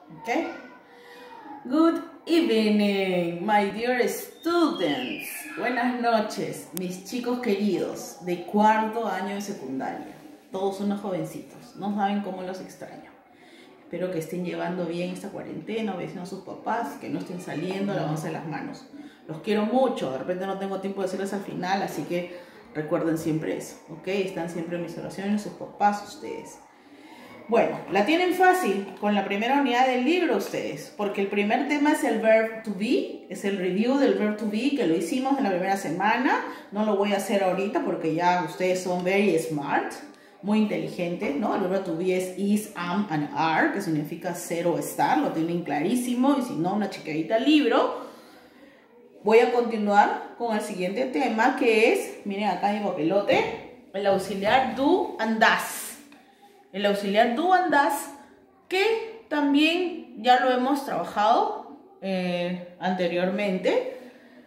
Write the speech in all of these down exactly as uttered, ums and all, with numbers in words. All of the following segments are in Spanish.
Okay? Good evening, my dear students. Buenas noches, mis chicos queridos de cuarto año de secundaria. Todos unos jovencitos, no saben cómo los extraño. Espero que estén llevando bien esta cuarentena, obedeciendo a sus papás, que no estén saliendo, lavándose las manos. Los quiero mucho, de repente no tengo tiempo de decirles al final, así que recuerden siempre eso, ¿ok? Están siempre en mis oraciones, sus papás, ustedes. Bueno, la tienen fácil con la primera unidad del libro ustedes, porque el primer tema es el verb to be, es el review del verb to be que lo hicimos en la primera semana. No lo voy a hacer ahorita porque ya ustedes son very smart, muy inteligentes, ¿no? El verbo to be es is, am and are, que significa ser o estar, lo tienen clarísimo, y si no, una chequeadita al libro. Voy a continuar con el siguiente tema, que es, miren acá mi papelote, el auxiliar do and does. El auxiliar do and does, que también ya lo hemos trabajado eh, anteriormente.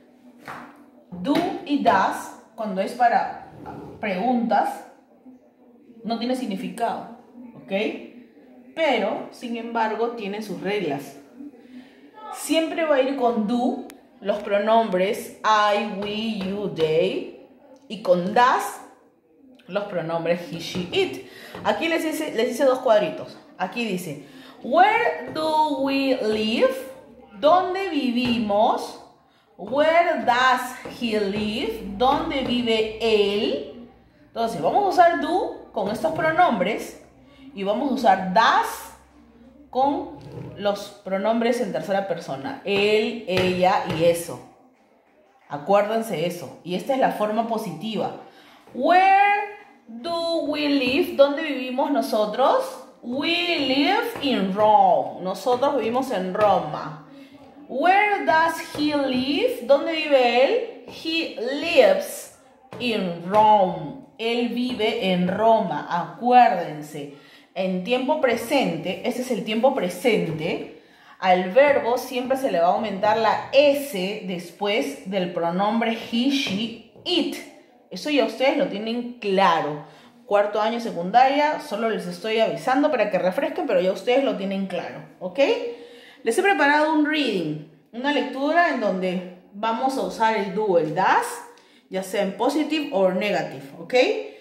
Do y does, cuando es para preguntas, no tiene significado, ¿ok? Pero, sin embargo, tiene sus reglas. Siempre va a ir con do, los pronombres I, we, you, they, y con does, los pronombres he, she, it. Aquí les hice, les hice dos cuadritos. Aquí dice, where do we live? ¿Dónde vivimos? Where does he live? ¿Dónde vive él? Entonces, vamos a usar do con estos pronombres y vamos a usar does con los pronombres en tercera persona. Él, ella y eso. Acuérdense eso. Y esta es la forma positiva. Where do we live? ¿Dónde vivimos nosotros? We live in Rome. Nosotros vivimos en Roma. Where does he live? ¿Dónde vive él? He lives in Rome. Él vive en Roma. Acuérdense. En tiempo presente, ese es el tiempo presente, al verbo siempre se le va a aumentar la S después del pronombre he, she, it. Eso ya ustedes lo tienen claro. Cuarto año secundaria, solo les estoy avisando para que refresquen, pero ya ustedes lo tienen claro, ¿ok? Les he preparado un reading, una lectura en donde vamos a usar el do, el does, ya sea en positive o negative, ¿ok?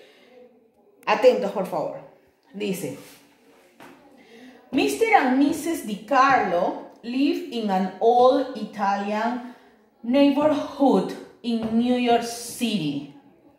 Atentos, por favor. Dice, mister and missus DiCarlo live in an old Italian neighborhood in New York City.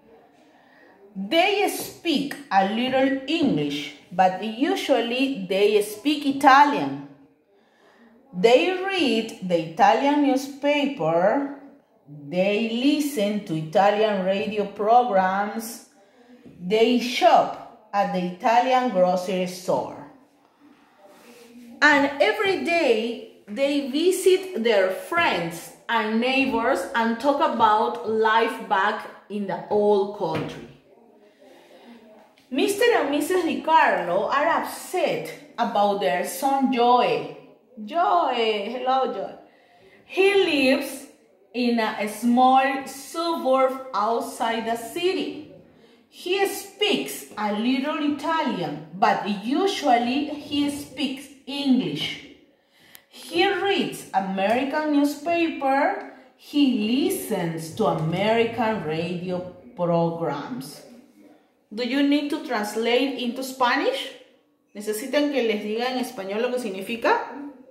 They speak a little English, but usually they speak Italian. They read the Italian newspaper. They listen to Italian radio programs. They shop at the Italian grocery store. And every day they visit their friends and neighbors and talk about life back in the old country. mister and missus DiCarlo are upset about their son Joey. Joey, hello Joey. He lives in a small suburb outside the city. He speaks a little Italian, but usually he speaks English. He reads American newspaper. He listens to American radio programs. Do you need to translate into Spanish? ¿Necesitan que les diga en español lo que significa?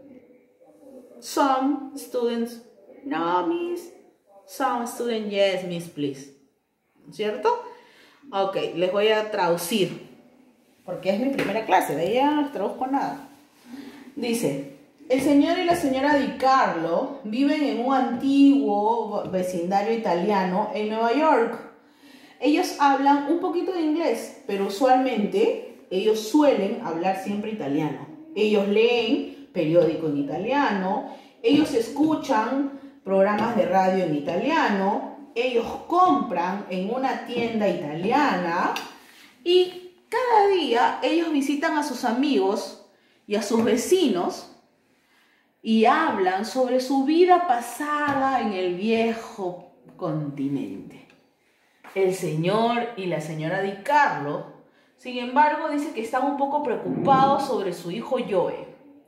Some students, no, miss. Some students, yes, miss, please. ¿Cierto? Ok, les voy a traducir, porque es mi primera clase, de ahí ya no les traduzco nada. Dice, el señor y la señora DiCarlo viven en un antiguo vecindario italiano en Nueva York. Ellos hablan un poquito de inglés, pero usualmente ellos suelen hablar siempre italiano. Ellos leen periódico en italiano, ellos escuchan programas de radio en italiano, ellos compran en una tienda italiana y cada día ellos visitan a sus amigos y a sus vecinos y hablan sobre su vida pasada en el viejo continente. El señor y la señora DiCarlo, sin embargo, dice que están un poco preocupados sobre su hijo Joe.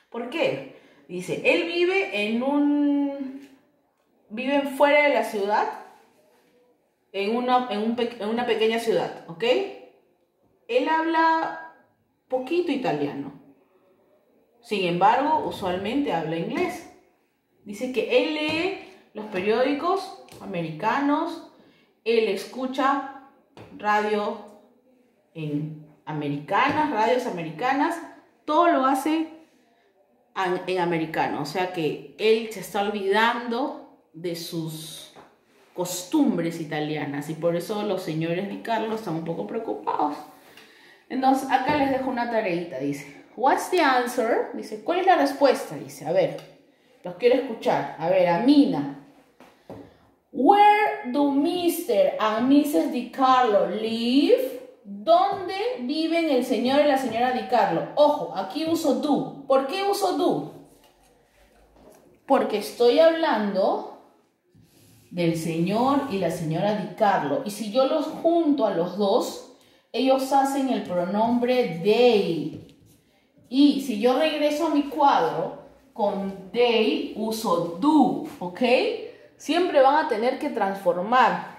¿Por qué? Dice, él vive en un... vive fuera de la ciudad, en una, en, un, en una pequeña ciudad, ¿ok? Él habla poquito italiano. Sin embargo, usualmente habla inglés. Dice que él lee los periódicos americanos, él escucha radio en americanas, radios americanas, todo lo hace en, en americano. O sea que él se está olvidando de sus costumbres italianas y por eso los señores Di Carlo están un poco preocupados. Entonces acá les dejo una tareita, dice, what's the answer? Dice, ¿cuál es la respuesta? Dice, a ver, los quiero escuchar. A ver, Amina. Where do mister and missus Di Carlo live? ¿Dónde viven el señor y la señora Di Carlo? Ojo, aquí uso do. ¿Por qué uso do? Porque estoy hablando del señor y la señora Di Carlo. Y si yo los junto a los dos, ellos hacen el pronombre they. Y si yo regreso a mi cuadro, con they uso do, ¿ok? Siempre van a tener que transformar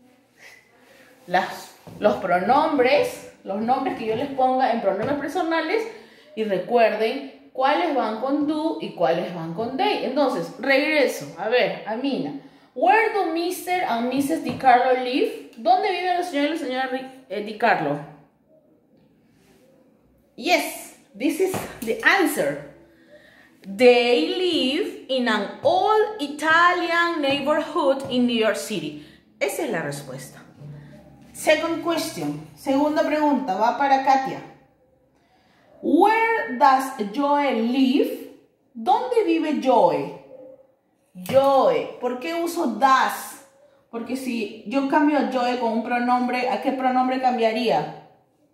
las, los pronombres, los nombres que yo les ponga en pronombres personales y recuerden cuáles van con do y cuáles van con they. Entonces, regreso. A ver, Amina. Where do mister and missus Di Carlo live? ¿Dónde viven el señor y la señora Di Carlo? Yes, this is the answer. They live in an old Italian neighborhood in New York City. Esa es la respuesta. Second question. Segunda pregunta. Va para Katia. Where does Joe live? ¿Dónde vive Joe? Joe. ¿Por qué uso does? Porque si yo cambio a Joe con un pronombre, ¿a qué pronombre cambiaría?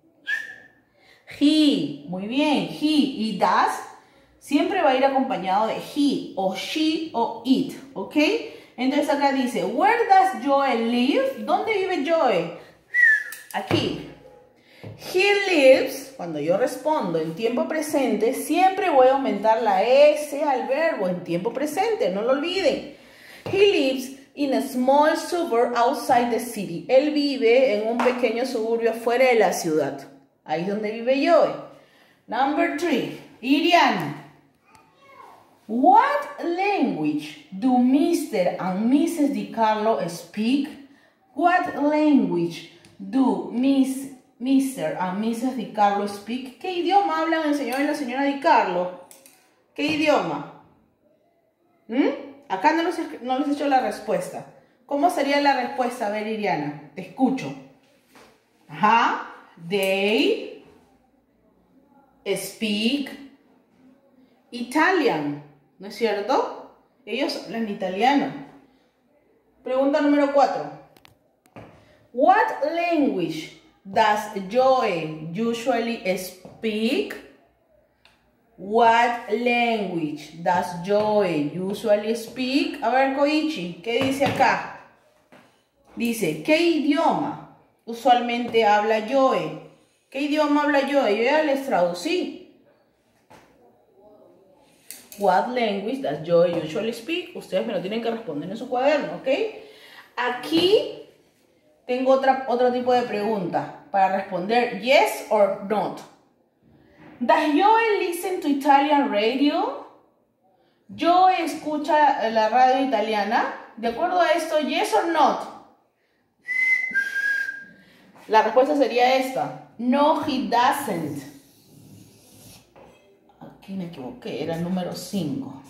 He. Muy bien. He y does siempre va a ir acompañado de he o she o it, ¿ok? Entonces acá dice, where does Joe live? ¿Dónde vive Joe? Aquí. He lives, cuando yo respondo en tiempo presente, siempre voy a aumentar la S al verbo en tiempo presente, no lo olviden. He lives in a small suburb outside the city. Él vive en un pequeño suburbio fuera de la ciudad. Ahí es donde vive Joe. Number three. Iriana. What language do mister and missus Di Carlo speak? What language do Miss, mister and missus Di Carlo speak? ¿Qué idioma hablan el señor y la señora Di Carlo? ¿Qué idioma? ¿Mm? Acá no les, no les he hecho la respuesta. ¿Cómo sería la respuesta? A ver, Iriana, te escucho. Ajá. They speak Italian. ¿No es cierto? Ellos hablan italiano. Pregunta número cuatro. What language does Joe usually speak? What language does Joe usually speak? A ver, Koichi, ¿qué dice acá? Dice, ¿qué idioma usualmente habla Joe? ¿Qué idioma habla Joe? Yo ya les traducí. What language does Joe usually speak? Ustedes me lo tienen que responder en su cuaderno, ¿ok? Aquí tengo otra, otro tipo de pregunta para responder yes or not. Does Joe listen to Italian radio? ¿Joe escucha la radio italiana? De acuerdo a esto, yes or not. La respuesta sería esta. No, he doesn't. Aquí me equivoqué, era el número cinco.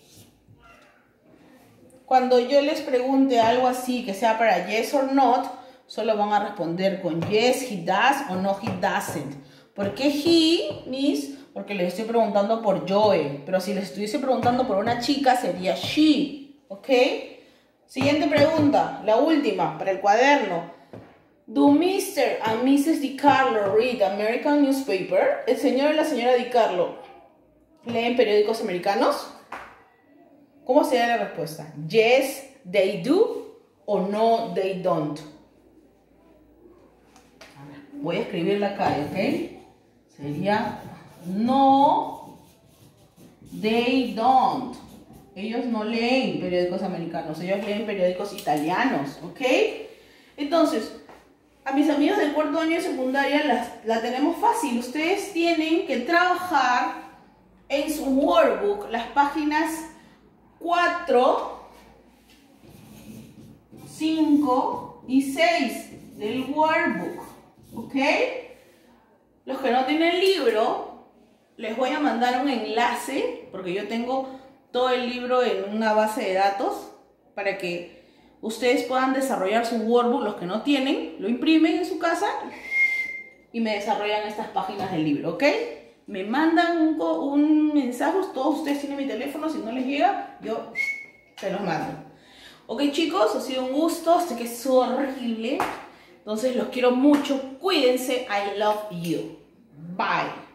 Cuando yo les pregunte algo así que sea para yes or not, solo van a responder con yes, he does o no, he doesn't. ¿Por qué he, miss? Porque les estoy preguntando por Joe. Pero si les estuviese preguntando por una chica, sería she. ¿Ok? Siguiente pregunta, la última, para el cuaderno. Do mister and missus Di Carlo read American newspaper? ¿El señor y la señora Di Carlo leen periódicos americanos? ¿Cómo sería la respuesta? Yes, they do o no, they don't. Voy a escribirla acá, ¿ok? Sería no, They don't. Ellos no leen periódicos americanos, ellos leen periódicos italianos, ¿ok? Entonces, a mis amigos del cuarto año de secundaria las, la tenemos fácil. Ustedes tienen que trabajar en su workbook las páginas cuatro, cinco y seis del workbook, ¿ok? Los que no tienen libro, les voy a mandar un enlace, porque yo tengo todo el libro en una base de datos, para que ustedes puedan desarrollar su workbook. Los que no tienen, lo imprimen en su casa y me desarrollan estas páginas del libro, ¿ok? Me mandan un, un mensaje, todos ustedes tienen mi teléfono, si no les llega, yo se los mando. Ok, chicos, ha sido un gusto, sé que es horrible, entonces los quiero mucho, cuídense, I love you, bye.